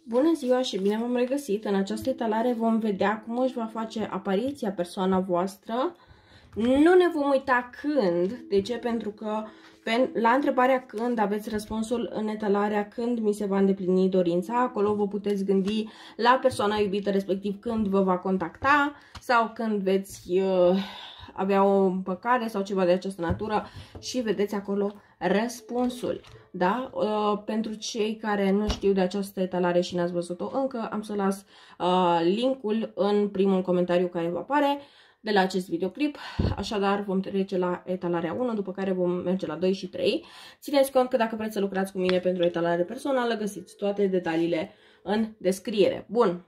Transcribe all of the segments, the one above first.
Bună ziua și bine v-am regăsit! În această etalare vom vedea cum își va face apariția persoana voastră. Nu ne vom uita când. De ce? Pentru că la întrebarea când aveți răspunsul în etalarea când mi se va îndeplini dorința. Acolo vă puteți gândi la persoana iubită, respectiv când vă va contacta sau când veți avea o împăcare sau ceva de această natură și vedeți acolo răspunsul. Da? Pentru cei care nu știu de această etalare și n-ați văzut-o încă, am să las linkul în primul comentariu care vă apare de la acest videoclip. Așadar vom trece la etalarea 1, după care vom merge la 2 și 3. Țineți cont că dacă vreți să lucrați cu mine pentru o etalare personală, găsiți toate detaliile în descriere. Bun.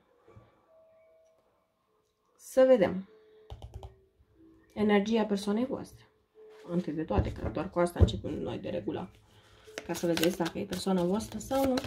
Să vedem energia persoanei voastre. Întâi de toate, că doar cu asta începem noi de regulă, ca să vedeți dacă e persoana voastră sau nu.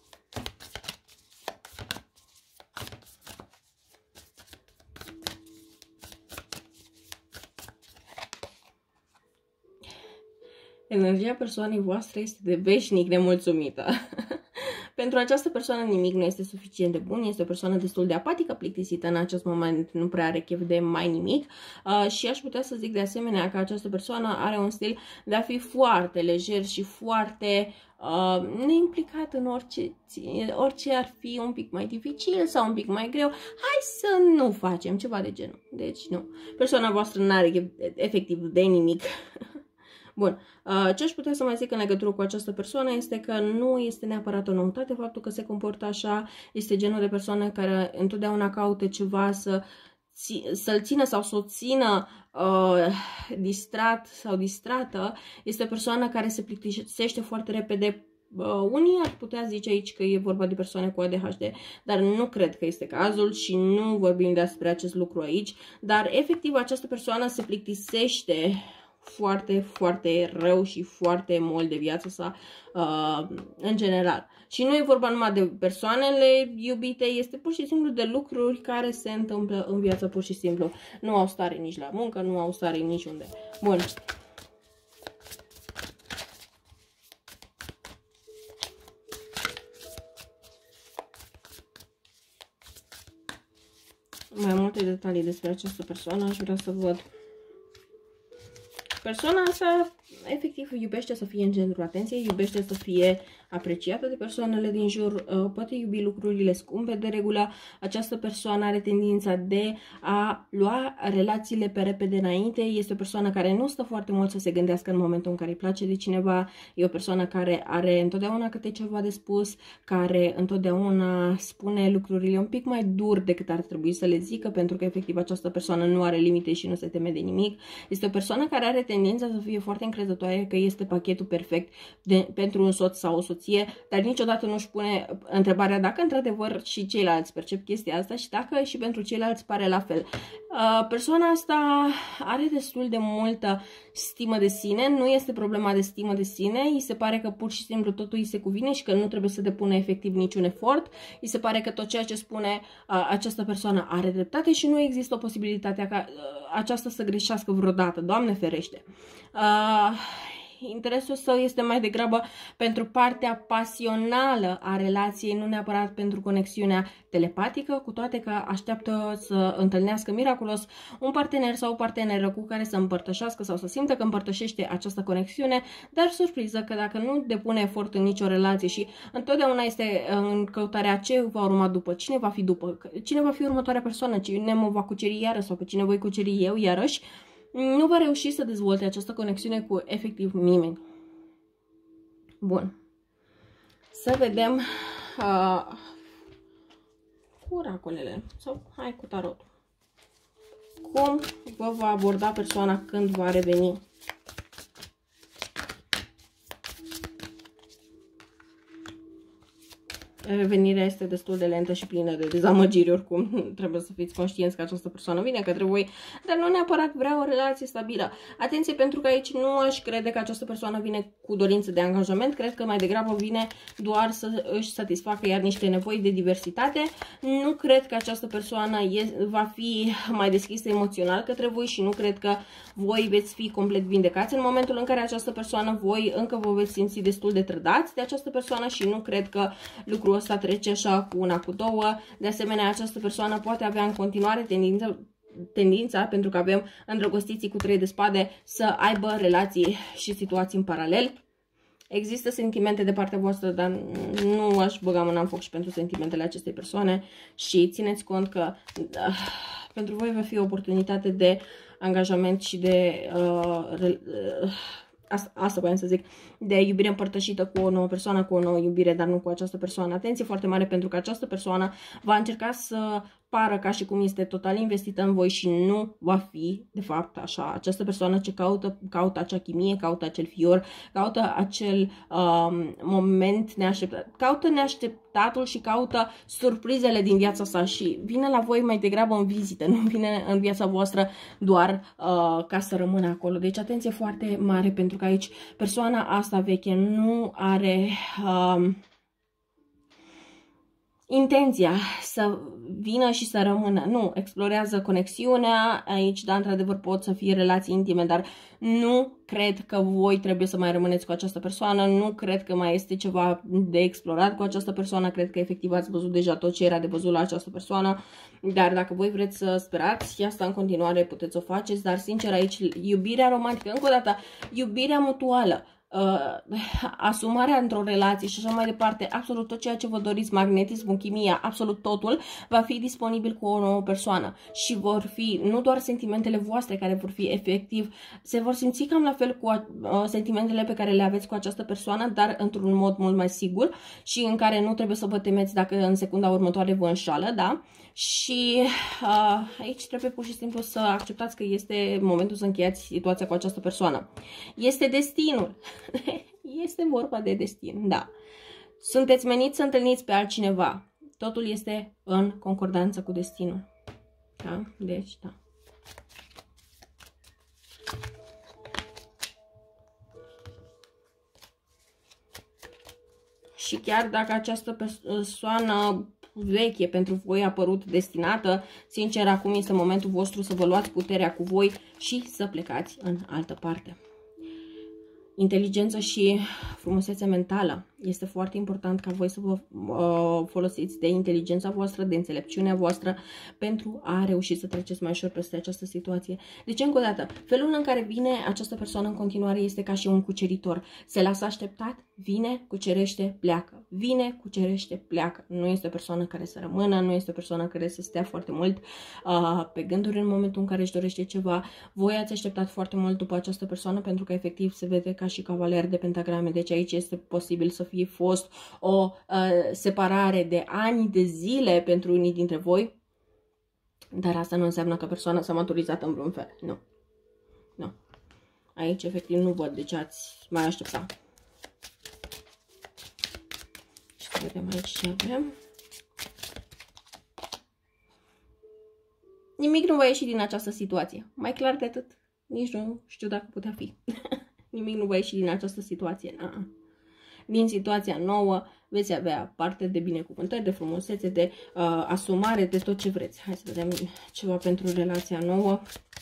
Energia persoanei voastre este de veșnic nemulțumită. Pentru această persoană nimic nu este suficient de bun, este o persoană destul de apatică, plictisită în acest moment, nu prea are chef de mai nimic și aș putea să zic de asemenea că această persoană are un stil de a fi foarte lejer și foarte neimplicat în orice ar fi un pic mai dificil sau un pic mai greu. Hai să nu facem ceva de genul. Deci nu, persoana voastră nu are chef efectiv de nimic. Bun, ce aș putea să mai zic în legătură cu această persoană este că nu este neapărat o noutate faptul că se comportă așa, este genul de persoană care întotdeauna caută ceva să-l țină sau să o țină distrat sau distrată, este o persoană care se plictisește foarte repede. Unii ar putea zice aici că e vorba de persoane cu ADHD, dar nu cred că este cazul și nu vorbim despre acest lucru aici, dar efectiv această persoană se plictisește foarte, foarte rău și foarte mult de viața sa în general. Și nu e vorba numai de persoanele iubite, este pur și simplu de lucruri care se întâmplă în viață pur și simplu. Nu au stare nici la muncă, nu au stare niciunde. Bun. Mai multe detalii despre această persoană aș vrea să văd. Persoana asta efectiv iubește să fie în centrul atenției, iubește să fie apreciată de persoanele din jur, poate iubi lucrurile scumpe de regulă. Această persoană are tendința de a lua relațiile pe repede înainte, este o persoană care nu stă foarte mult să se gândească în momentul în care îi place de cineva, e o persoană care are întotdeauna câte ceva de spus, care întotdeauna spune lucrurile un pic mai dur decât ar trebui să le zică, pentru că efectiv această persoană nu are limite și nu se teme de nimic. Este o persoană care are tendința să fie foarte încrezătoare că este pachetul perfect pentru un soț sau o soție, dar niciodată nu își pune întrebarea dacă într-adevăr și ceilalți percep chestia asta și dacă și pentru ceilalți pare la fel. Persoana asta are destul de multă stimă de sine, nu este problema de stimă de sine, îi se pare că pur și simplu totul îi se cuvine și că nu trebuie să depună efectiv niciun efort, îi se pare că tot ceea ce spune această persoană are dreptate și nu există o posibilitate ca aceasta să greșească vreodată, Doamne ferește. Interesul său este mai degrabă pentru partea pasională a relației, nu neapărat pentru conexiunea telepatică, cu toate că așteaptă să întâlnească miraculos un partener sau o parteneră cu care să împărtășească sau să simtă că împărtășește această conexiune, dar surpriză că dacă nu depune efort în nicio relație și întotdeauna este în căutarea ce va urma după, cine va fi după, cine va fi următoarea persoană, cine mă va cuceri iarăși sau pe cine voi cuceri eu iarăși, nu va reuși să dezvolte această conexiune cu efectiv nimeni. Bun. Să vedem cu oracolele sau hai cu tarotul. Cum vă va aborda persoana când va reveni? Revenirea este destul de lentă și plină de dezamăgiri oricum. Trebuie să fiți conștienți că această persoană vine către voi, dar nu neapărat vrea o relație stabilă. Atenție, pentru că aici nu aș crede că această persoană vine cu dorință de angajament. Cred că mai degrabă vine doar să își satisfacă iar niște nevoi de diversitate. Nu cred că această persoană va fi mai deschisă emoțional către voi și nu cred că voi veți fi complet vindecați în momentul în care această persoană, voi încă vă veți simți destul de trădați de această persoană și nu cred că lucrul echilibrul ăsta trece așa cu una, cu două. De asemenea, această persoană poate avea în continuare tendința, pentru că avem îndrăgostiții cu 3 de spade, să aibă relații și situații în paralel. Există sentimente de partea voastră, dar nu aș băga mâna în foc și pentru sentimentele acestei persoane și țineți cont că pentru voi va fi o oportunitate de angajament și de asta voiam să zic, de iubire împărtășită cu o nouă persoană, cu o nouă iubire, dar nu cu această persoană. Atenție foarte mare, pentru că această persoană va încerca să pară ca și cum este total investită în voi și nu va fi, de fapt, așa. Această persoană ce caută acea chimie, caută acel fior, caută acel moment neașteptat, caută neașteptatul și caută surprizele din viața sa și vine la voi mai degrabă în vizită, nu vine în viața voastră doar ca să rămână acolo. Deci atenție foarte mare, pentru că aici persoana asta veche nu are intenția să vină și să rămână. Nu, explorează conexiunea. Aici, da, într-adevăr pot să fie relații intime, dar nu cred că voi trebuie să mai rămâneți cu această persoană. Nu cred că mai este ceva de explorat cu această persoană. Cred că efectiv ați văzut deja tot ce era de văzut la această persoană. Dar dacă voi vreți să sperați, asta în continuare puteți să o faceți. Dar sincer aici, iubirea romantică, încă o dată, iubirea mutuală, asumarea într-o relație și așa mai departe, absolut tot ceea ce vă doriți, magnetismul, chimia, absolut totul va fi disponibil cu o nouă persoană și vor fi nu doar sentimentele voastre care vor fi efectiv, se vor simți cam la fel cu sentimentele pe care le aveți cu această persoană, dar într-un mod mult mai sigur și în care nu trebuie să vă temeți dacă în secunda următoare vă înșală, da? Și aici trebuie pur și simplu să acceptați că este momentul să încheiați situația cu această persoană. Este destinul. Este vorba de destin, da. Sunteți meniți să întâlniți pe altcineva. Totul este în concordanță cu destinul. Da? Deci, da. Și chiar dacă această persoană veche pentru voi a părut destinată, sincer, acum este momentul vostru să vă luați puterea cu voi și să plecați în altă parte. Inteligență și frumusețe mentală. Este foarte important ca voi să vă folosiți de inteligența voastră, de înțelepciunea voastră pentru a reuși să treceți mai ușor peste această situație. Deci, încă o dată, felul în care vine această persoană în continuare este ca și un cuceritor. Se lasă așteptat, vine, cucerește, pleacă. Vine, cucerește, pleacă. Nu este o persoană care să rămână, nu este o persoană care să stea foarte mult pe gânduri în momentul în care își dorește ceva. Voi ați așteptat foarte mult după această persoană pentru că efectiv se vede ca și cavaler de pentagrame. Deci aici este posibil să fie fost o separare de ani, de zile pentru unii dintre voi. Dar asta nu înseamnă că persoana s-a maturizat în vreun fel. Nu. Nu. Aici efectiv nu văd de ce ați mai aștepta. Și să vedem aici ce avem. Nimic nu va ieși din această situație. Mai clar de atât, nici nu știu dacă putea fi. Nimic nu va ieși din această situație. Din situația nouă veți avea parte de binecuvântări, de frumusețe, de asumare, de tot ce vreți. Hai să vedem ceva pentru relația nouă.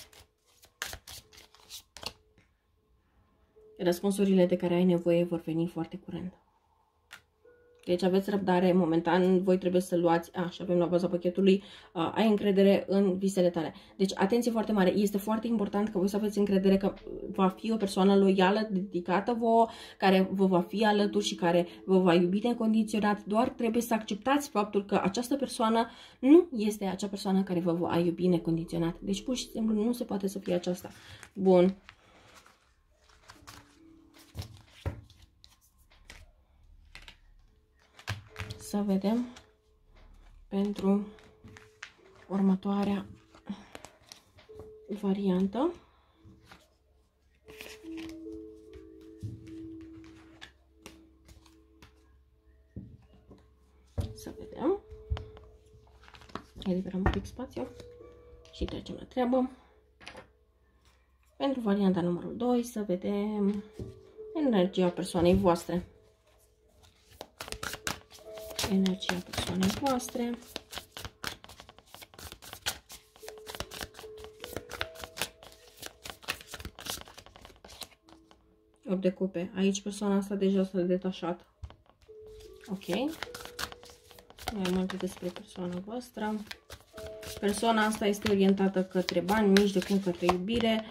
Răspunsurile de care ai nevoie vor veni foarte curând. Deci aveți răbdare, momentan voi trebuie să luați, și avem la baza pachetului, ai încredere în visele tale. Deci atenție foarte mare, este foarte important că voi să aveți încredere că va fi o persoană loială, dedicată vouă, care vă va fi alături și care vă va iubi necondiționat. Doar trebuie să acceptați faptul că această persoană nu este acea persoană care vă va iubi necondiționat. Deci pur și simplu nu se poate să fie aceasta. Bun. Să vedem pentru următoarea variantă. Să vedem. Eliberăm un pic spațiu și trecem la treabă. Pentru varianta numărul 2 să vedem energia persoanei voastre. Energia persoanei voastre. Opt de cupe. Aici persoana asta deja s-a detașat. Ok. Mai multe despre persoana voastră. Persoana asta este orientată către bani, mici de cum către iubire.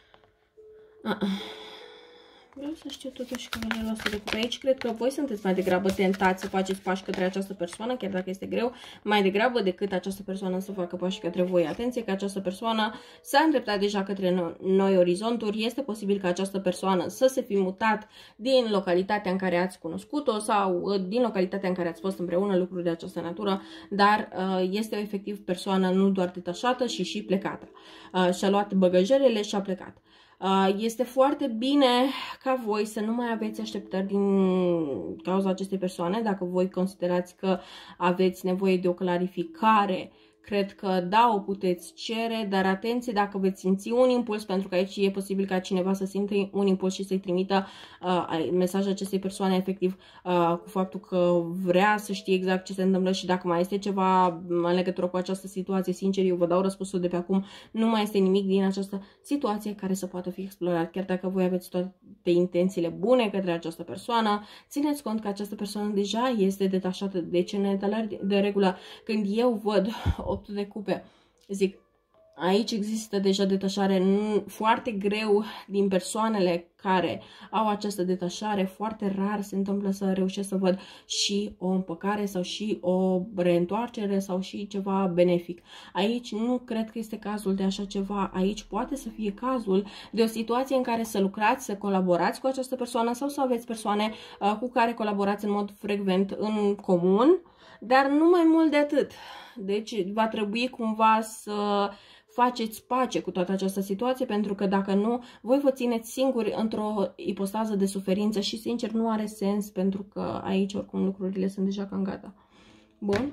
Vreau să știu totuși cavalerul ăsta de cupe. Aici cred că voi sunteți mai degrabă tentați să faceți pași către această persoană, chiar dacă este greu, mai degrabă decât această persoană să facă pași către voi. Atenție că această persoană s-a îndreptat deja către noi orizonturi. Este posibil ca această persoană să se fi mutat din localitatea în care ați cunoscut-o sau din localitatea în care ați fost împreună, lucruri de această natură, dar este efectiv persoană nu doar detașată, ci și plecată. Și-a luat băgăjerele și a plecat. Este foarte bine ca voi să nu mai aveți așteptări din cauza acestei persoane. Dacă voi considerați că aveți nevoie de o clarificare, cred că da, o puteți cere, dar atenție dacă veți simți un impuls, pentru că aici e posibil ca cineva să simtă un impuls și să-i trimită mesajul acestei persoane efectiv cu faptul că vrea să știe exact ce se întâmplă și dacă mai este ceva în legătură cu această situație, sincer, eu vă dau răspunsul de pe acum, nu mai este nimic din această situație care să poată fi explorat. Chiar dacă voi aveți toate intențiile bune către această persoană, țineți cont că această persoană deja este detașată. Deci în etalări de regulă, când eu văd 8 de cupe, zic, aici există deja detașare. Foarte greu din persoanele care au această detașare, foarte rar se întâmplă să reușesc să văd și o împăcare sau și o reîntoarcere sau și ceva benefic. Aici nu cred că este cazul de așa ceva. Aici poate să fie cazul de o situație în care să lucrați, să colaborați cu această persoană sau să aveți persoane cu care colaborați în mod frecvent în comun, dar nu mai mult de atât. Deci va trebui cumva să faceți pace cu toată această situație, pentru că dacă nu, voi vă țineți singuri într-o ipostază de suferință și sincer nu are sens, pentru că aici oricum lucrurile sunt deja cam gata. Bun.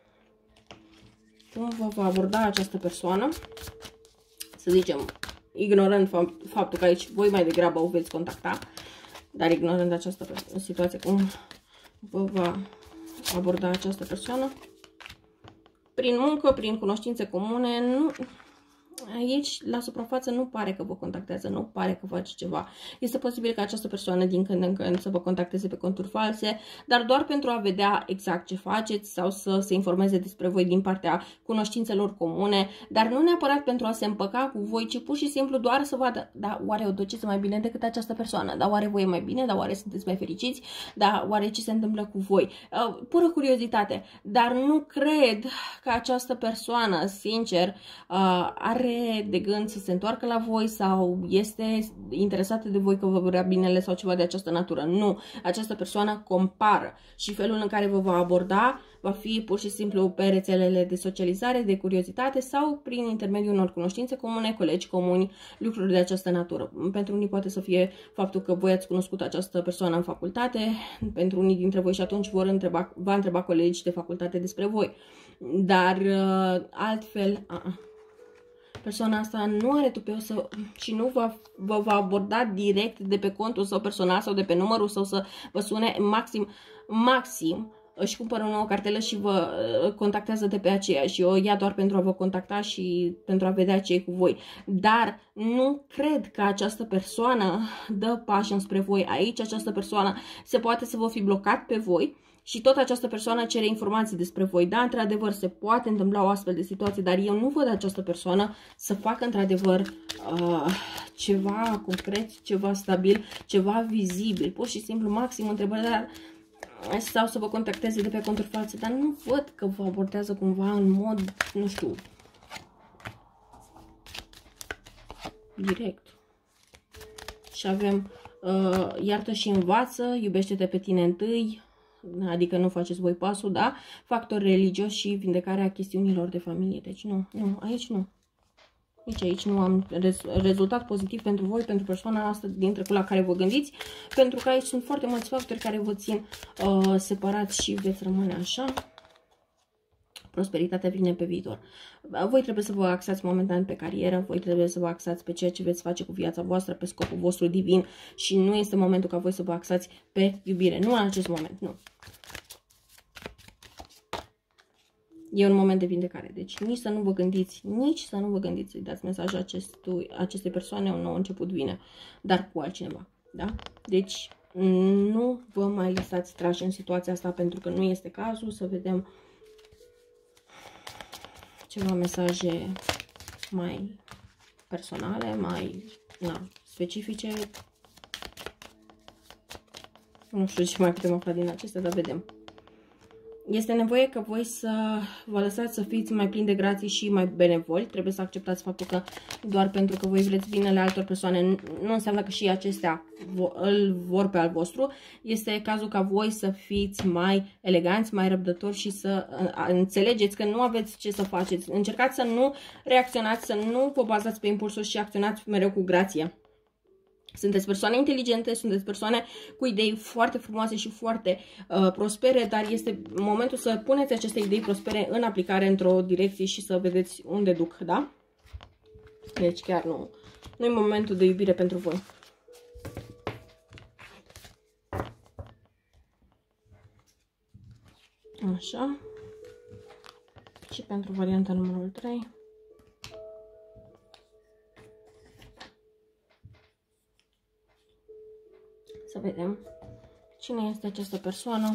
Cum vă va aborda această persoană? Să zicem, ignorând faptul că aici voi mai degrabă o veți contacta, dar ignorând această situație, cum vă va aborda această persoană? Prin muncă, prin cunoștințe comune, nu... Aici, la suprafață, nu pare că vă contactează, nu pare că face ceva. Este posibil ca această persoană din când în când să vă contacteze pe conturi false, dar doar pentru a vedea exact ce faceți sau să se informeze despre voi din partea cunoștințelor comune, dar nu neapărat pentru a se împăca cu voi, ci pur și simplu doar să vadă, da, oare o duceți mai bine decât această persoană, da, oare voi e mai bine, da, oare sunteți mai fericiți, da, oare ce se întâmplă cu voi. Pură curiozitate, dar nu cred că această persoană, sincer, are de gând să se întoarcă la voi sau este interesată de voi, că vă vrea binele sau ceva de această natură. Nu. Această persoană compară și felul în care vă va aborda va fi pur și simplu pe rețelele de socializare, de curiozitate sau prin intermediul unor cunoștințe comune, colegi comuni, lucruri de această natură. Pentru unii poate să fie faptul că voi ați cunoscut această persoană în facultate, pentru unii dintre voi și atunci va întreba colegi de facultate despre voi. Dar altfel... Persoana asta nu are tupeu și nu vă va aborda direct de pe contul său personal sau de pe numărul său să vă sune. Maxim își cumpără o nouă cartelă și vă contactează de pe aceea și o ia doar pentru a vă contacta și pentru a vedea ce e cu voi. Dar nu cred că această persoană dă pași înspre voi. Aici această persoană se poate să vă fi blocat pe voi și tot această persoană cere informații despre voi. Da, într-adevăr, se poate întâmpla o astfel de situație, dar eu nu văd această persoană să facă într-adevăr ceva concret, ceva stabil, ceva vizibil. Pur și simplu, maxim întrebări, sau să vă contacteze de pe conturi false, dar nu văd că vă abordează cumva în mod, nu știu, direct. Și avem iartă și învață, iubește-te pe tine întâi, adică nu faceți voi pasul, da? Factor religios și vindecarea chestiunilor de familie. Deci nu, aici nu. Aici nu am rezultat pozitiv pentru voi, pentru persoana asta din trecut la care vă gândiți, pentru că aici sunt foarte mulți factori care vă țin separați și veți rămâne așa. Prosperitatea vine pe viitor. Voi trebuie să vă axați momentan pe carieră, voi trebuie să vă axați pe ceea ce veți face cu viața voastră, pe scopul vostru divin și nu este momentul ca voi să vă axați pe iubire. Nu în acest moment, nu. E un moment de vindecare, deci nici să nu vă gândiți, să-i dați mesajul acestei persoane, un nou început vine, dar cu altcineva, da? Deci nu vă mai lăsați trași în situația asta, pentru că nu este cazul. Să vedem ceva mesaje mai personale, mai specifice. Nu știu ce mai putem afla din acestea, dar vedem. Este nevoie ca voi să vă lăsați să fiți mai plini de grație și mai benevoli. Trebuie să acceptați faptul că doar pentru că voi vreți binele altor persoane nu înseamnă că și acestea îl vor pe al vostru. Este cazul ca voi să fiți mai eleganți, mai răbdători și să înțelegeți că nu aveți ce să faceți. Încercați să nu reacționați, să nu vă bazați pe impulsuri și acționați mereu cu grație. Sunteți persoane inteligente, sunteți persoane cu idei foarte frumoase și foarte prospere, dar este momentul să puneți aceste idei prospere în aplicare într-o direcție și să vedeți unde duc, da? Deci chiar nu e momentul de iubire pentru voi. Așa. Și pentru varianta numărul 3. Să vedem cine este această persoană.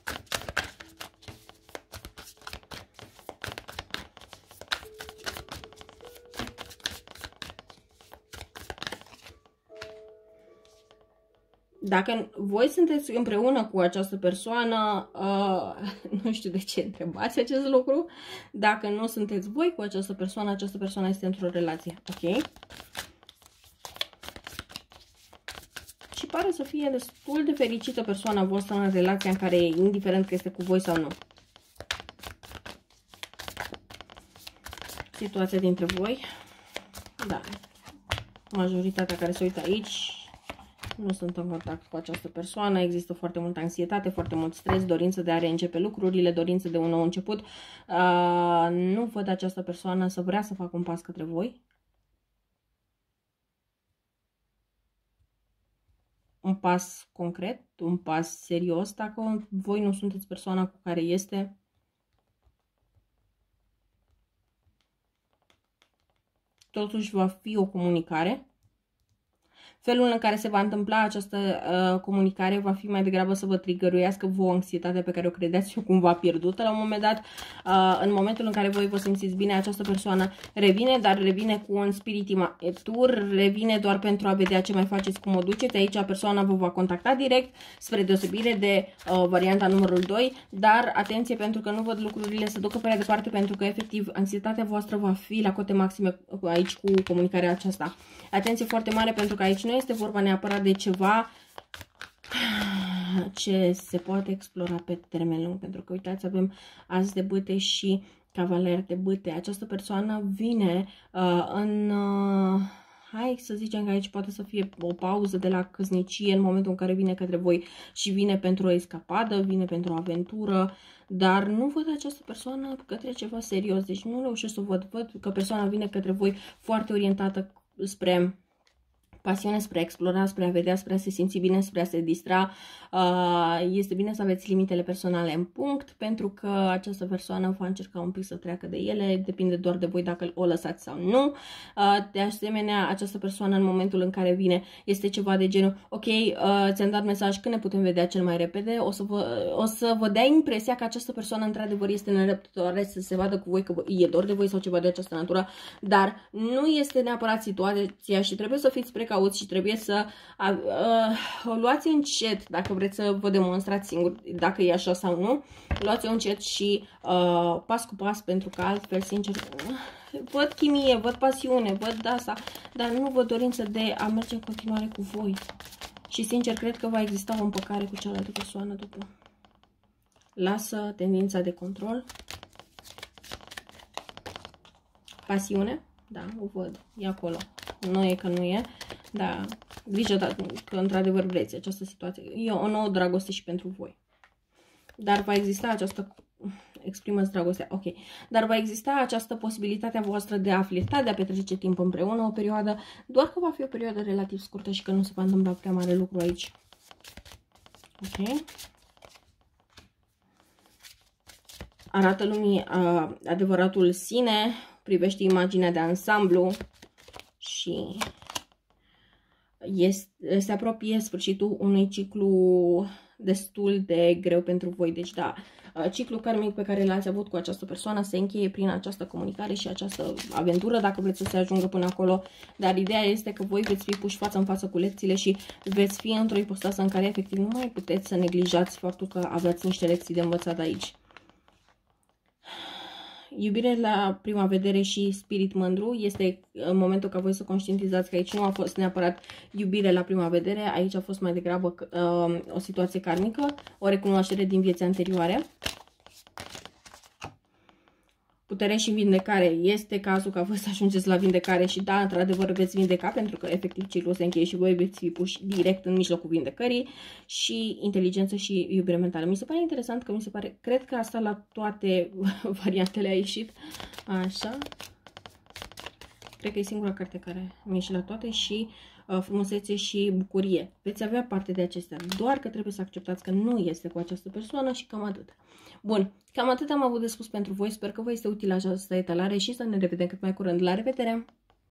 Dacă voi sunteți împreună cu această persoană, nu știu de ce întrebați acest lucru. Dacă nu sunteți voi cu această persoană este într-o relație, ok? Și pare să fie destul de fericită persoana voastră în relația în care e, indiferent că este cu voi sau nu. Situația dintre voi. Da. Majoritatea care se uită aici nu sunt în contact cu această persoană. Există foarte multă anxietate, foarte mult stres, dorință de a reîncepe lucrurile, dorință de un nou început. Nu văd această persoană să vrea să facă un pas către voi. Un pas concret, un pas serios, dacă voi nu sunteți persoana cu care este. Totuși va fi o comunicare. Felul în care se va întâmpla această comunicare va fi mai degrabă să vă trigăruiască vouă anxietatea pe care o credeați cumva pierdută la un moment dat. În momentul în care voi vă simțiți bine, această persoană revine, dar revine cu un spirit imatur, revine doar pentru a vedea ce mai faceți, cum o duceți. Aici persoana vă va contacta direct, spre deosebire de varianta numărul 2, dar atenție pentru că nu văd lucrurile să ducă prea departe, pentru că efectiv anxietatea voastră va fi la cote maxime aici cu comunicarea aceasta. Atenție foarte mare pentru că aici nu este vorba neapărat de ceva ce se poate explora pe termen lung, pentru că uitați, avem as de bâte și cavaler de bâte. Această persoană vine hai să zicem că aici poate să fie o pauză de la căsnicie în momentul în care vine către voi și vine pentru o escapadă, vine pentru o aventură, dar nu văd această persoană către ceva serios, deci nu reușesc să o văd. Văd că persoana vine către voi foarte orientată spre pasiune, spre a explora, spre a vedea, spre a se simți bine, spre a se distra. Este bine să aveți limitele personale în punct, pentru că această persoană va încerca un pic să treacă de ele, depinde doar de voi dacă o lăsați sau nu. De asemenea, această persoană în momentul în care vine este ceva de genul, ok, ți-am dat mesaj când ne putem vedea cel mai repede, o să vă dea impresia că această persoană într-adevăr este nerăbdătoare să se vadă cu voi că e dor de voi sau ceva de această natură, dar nu este neapărat situația și trebuie să fiți precauți și trebuie să o luați încet dacă vreți să vă demonstrați singur dacă e așa sau nu. Luați-o încet și pas cu pas, pentru că altfel, sincer, văd chimie, văd pasiune, văd asta, dar nu văd dorință de a merge în continuare cu voi. Și sincer, cred că va exista o împăcare cu cealaltă persoană după. Lasă tendința de control. Pasiune, da, o văd, e acolo. Nu e că nu e, dar grijă că într-adevăr vreți această situație. E o nouă dragoste și pentru voi. Dar va exista această... Exprimă-ți dragostea, ok. Dar va exista această posibilitate a voastră de a flirta, de a petrece timp împreună o perioadă, doar că va fi o perioadă relativ scurtă și că nu se va întâmpla prea mare lucru aici. Ok. Arată lumii adevăratul sine, privește imaginea de ansamblu și se apropie sfârșitul unui ciclu destul de greu pentru voi. Deci da, ciclul karmic pe care l-ați avut cu această persoană se încheie prin această comunicare și această aventură, dacă vreți să se ajungă până acolo. Dar ideea este că voi veți fi puși față în față cu lecțiile și veți fi într-o ipostază în care efectiv nu mai puteți să neglijați faptul că aveți niște lecții de învățat aici. Iubire la prima vedere și spirit mândru este în momentul ca voi să conștientizați că aici nu a fost neapărat iubire la prima vedere, aici a fost mai degrabă o situație karmică, o recunoaștere din vieți anterioare. Putere și vindecare. Este cazul ca voi să ajungeți la vindecare și da, într-adevăr veți vindeca pentru că efectiv ciclul se încheie și voi veți fi puși direct în mijlocul vindecării. Și inteligență și iubire mentală. Mi se pare interesant că cred că asta la toate variantele a ieșit. Așa. Cred că e singura carte care mi-a ieșit la toate și frumusețe și bucurie. Veți avea parte de acestea, doar că trebuie să acceptați că nu este cu această persoană și cam atât. Bun, cam atât am avut de spus pentru voi. Sper că vă este utilă această etalare și să ne revedem cât mai curând. La revedere!